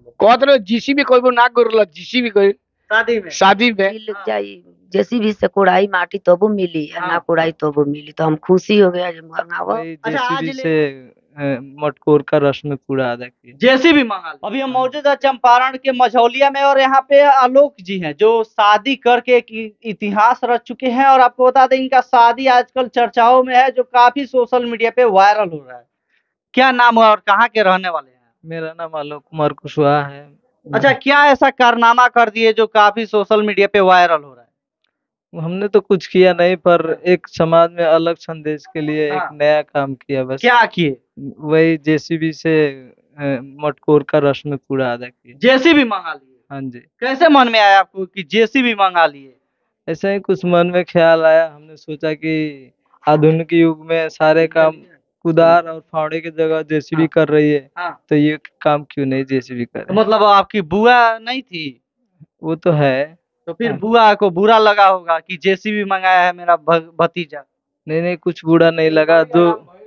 कहत रहे जीसीबी कोई ना करल जीसीबी कोई शादी में मिल जाई जेसीबी से कोड़ाई माटी तबो मिली या ना कोड़ाई तबो मिली तो हम खुशी हो गया जब मंगावा। वही जेसीबी से मटकोर का रस में पूरा अदा किया। जेसीबी मंगा ली। अभी हम मौजूद है चंपारण के मझौलिया में और यहाँ पे आलोक जी हैं जो शादी करके एक इतिहास रच चुके हैं और आपको बता दें इनका शादी आजकल चर्चाओं में है जो काफी सोशल मीडिया पे वायरल हो रहा है। क्या नाम है और कहाँ के रहने वाले हैं? मेरा नाम आलोक कुमार कुशवाहा है। अच्छा, क्या ऐसा कारनामा कर दिए जो काफी सोशल मीडिया पे वायरल हो रहा है? हमने तो कुछ किया नहीं, पर एक समाज में अलग संदेश के लिए एक नया काम किया बस। क्या किए? वही जेसीबी से मटकोर का रस में पूरा अदा किया। जेसीबी मंगा लिए? हाँ जी। कैसे मन में आया आपको कि जेसीबी मंगा लिए? ऐसा ही कुछ मन में ख्याल आया, हमने सोचा कि आधुनिक युग में सारे काम कुदार और फावड़े की जगह जेसीबी कर रही है, तो ये काम क्यों नहीं जेसीबी करे। तो मतलब आपकी बुआ नहीं थी? वो तो है। तो फिर बुआ को बुरा लगा होगा कि जेसीबी मंगाया है मेरा भतीजा। नहीं, कुछ बुरा नहीं लगा। जो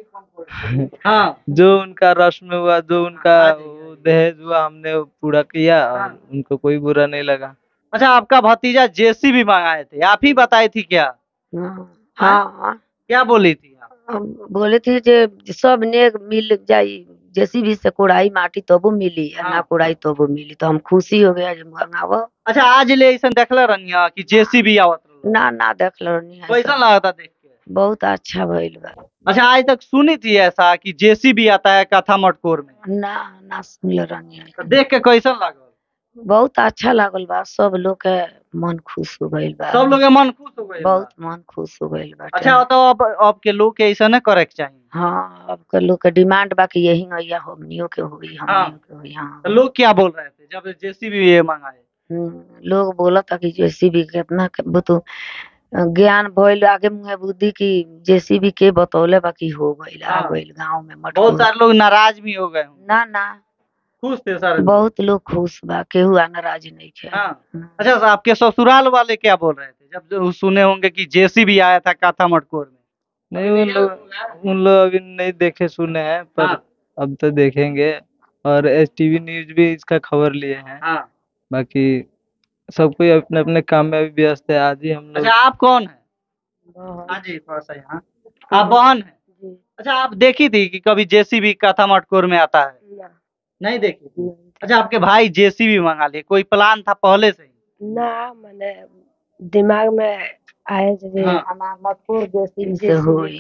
जो उनका रस्म हुआ, जो उनका दहेज हुआ, हमने वो पूरा किया और उनको कोई बुरा नहीं लगा। अच्छा, आपका भतीजा जेसीबी मंगाए थे, आप ही बताई थी क्या? हाँ। क्या बोली थी आप? बोले थे जे सब ने मिल जाई जेसीबी से कोड़ाई माटी तबो मिली या ना कोड़ाई तबो मिली तो हम खुशी हो गया जब मंगावा। अच्छा, आज ले ऐसा देखला रनिया कि जेसीबी आवत ना देखला रनिया। कैसा लगा था देख के? बहुत अच्छा भइल बा। अच्छा, आज तक सुनी थी ऐसा कि जेसीबी आता है कथा मटकोर में? ना सुनले रनिया। देख के कैसा लागल? बहुत अच्छा लागल बा, सब लोग के मन खुश हो गइल बा। सब लोग के मन खुश हो गइल? बहुत मन खुश हो गइल बा। अच्छा, तो अब के लोग के ऐसा न करे के चाहिए। हाँ, अब के लोग के डिमांड बा कि यही गैया हमनियों के होई हमनियों के होई। हाँ, तो लोग क्या बोल रहे थे जब जेसीबी ये मंगाए? लोग बोला था कि जेसीबी कितना बुतु ज्ञान भइल आगे मुहे बुद्धि की जेसीबी के बतौले बाकी हो गइल आ गइल गांव में मटकोर। बहुत सारे लोग नाराज भी हो गए। ना खुश थे सारे? बहुत लोग खुश बा, केहू नाराज नहीं थे। अच्छा, तो आपके ससुराल वाले क्या बोल रहे थे जब सुने होंगे कि जेसीबी आया था काथा मटकोर में? नहीं, उन लोग अभी नहीं देखे सुने हैं, पर अब तो देखेंगे। और एसटीवी न्यूज भी इसका खबर लिए हैं। बाकी सब कोई अपने अपने काम में अभी व्यस्त है। आज ही हम लोग। अच्छा, आप कौन है? हाँ जी, थोड़ा सा यहाँ। आप बहन है? अच्छा, आप देखी थी कि कभी जेसीबी काथा मटकोर में आता है? नहीं देखी। अच्छा, आपके भाई जेसीबी मंगा लिए, कोई प्लान था पहले से? ना, मैंने दिमाग में आए मटकोर जेसीबी से होई।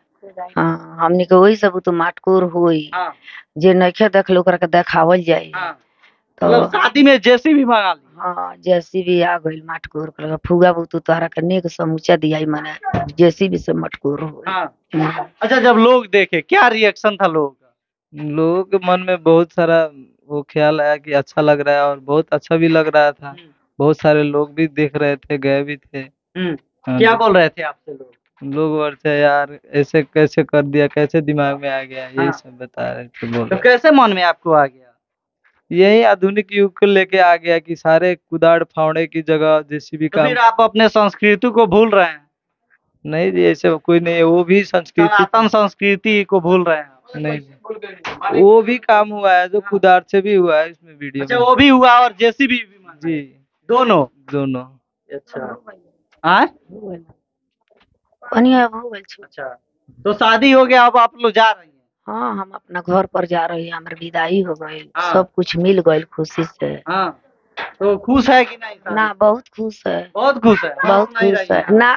हाँ, हमनी के वही सब तो मटकोर होई। जे नइखे देखलो ओकरा के देखावल जाई। तो शादी में जेसीबी मंगा ली? हाँ, जेसीबी आ गइल मटकोर के फुगा बुतु तोहरा के नेक समूचा दियाई माने जेसीबी से मटकोर होई। अच्छा, जब लोग देखे क्या रिएक्शन था लोगों का? लोगों के मन में बहुत सारा वो ख्याल आया कि अच्छा लग रहा है और बहुत अच्छा भी लग रहा था। बहुत सारे लोग भी देख रहे थे, गए भी थे। क्या बोल रहे थे आपसे लोग? लोग बोलते यार ऐसे कैसे कर दिया, कैसे दिमाग में आ गया, यही सब बता रहे थे। बोल तो कैसे मन में आपको आ गया? यही आधुनिक युग को लेके आ गया कि सारे कुदाड़ फावड़े की जगह जेसीबी तो काम। फिर आप अपने संस्कृति को भूल रहे हैं? नहीं जी, ऐसे कोई नहीं है, वो भी सनातन संस्कृति को भूल रहे हैं? नहीं, वो भी काम हुआ है जो कुदार से भी हुआ है इसमें वीडियो। अच्छा, वो भी हुआ और जेसीबी भी? जी, दोनों। अच्छा, अच्छा, तो शादी हो गया, अब आप लोग जा रही हैं? हाँ, हम अपना घर पर जा रहे हैं, हमारे विदाई हो गई। सब कुछ मिल गई खुशी से। तो खुश है कि नहीं? ना, बहुत खुश है। बहुत खुश है? बहुत खुश है। ना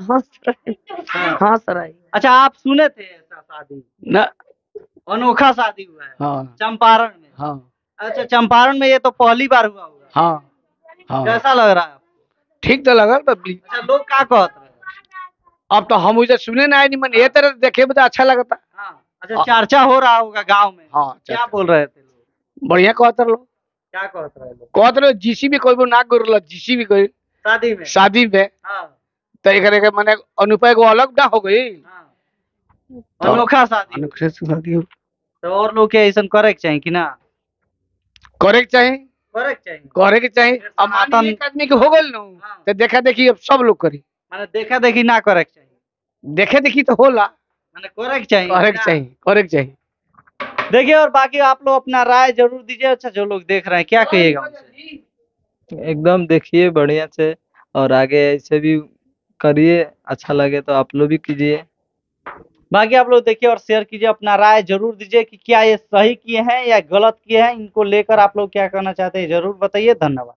हंस रही। अच्छा, आप सुने थे ऐसा शादी? ना, अनोखा शादी हुआ है। हाँ। चंपारण में? हाँ। अच्छा, चंपारण में ये तो पहली बार हुआ होगा? हाँ। कैसा लग रहा है? ठीक तो लगा पब्लिक। अच्छा, लोग क्या कहते हैं? अब तो हम उसे सुने ना नहीं, मन ये तरह देखे बता अच्छा लगता। अच्छा, चर्चा हो रहा होगा गांव में। क्या बोल रहे थे लोग? बढ़िया कहते लोग। क्या कहते रहे लोग? कहते रहे जीसीबी कोई ना करल जीसीबी कोई शादी में। तो एक माने अनुपय को अलग ना हो गई। अनोखा शादी। तो और लोग के ऐसा करे के चाहिए कि ना? करे के चाहिए। अब माता एक आदमी के हो गल न, तो देखा देखी अब सब लोग करी। माने देखा देखी ना करे के चाहिए? देखे देखी तो होला, माने करे के चाहिए। करे के चाहिए। देखिए और बाकी आप लोग अपना राय जरूर दीजिए। अच्छा जो लोग देख रहे हैं क्या कहिएगा उनसे? एकदम देखिए बढ़िया से, और आगे ऐसे भी करिए, अच्छा लगे तो आप लोग भी कीजिए। बाकी आप लोग देखिए और शेयर कीजिए, अपना राय जरूर दीजिए कि क्या ये सही किए हैं या गलत किए हैं, इनको लेकर आप लोग क्या कहना चाहते हैं जरूर बताइए। धन्यवाद।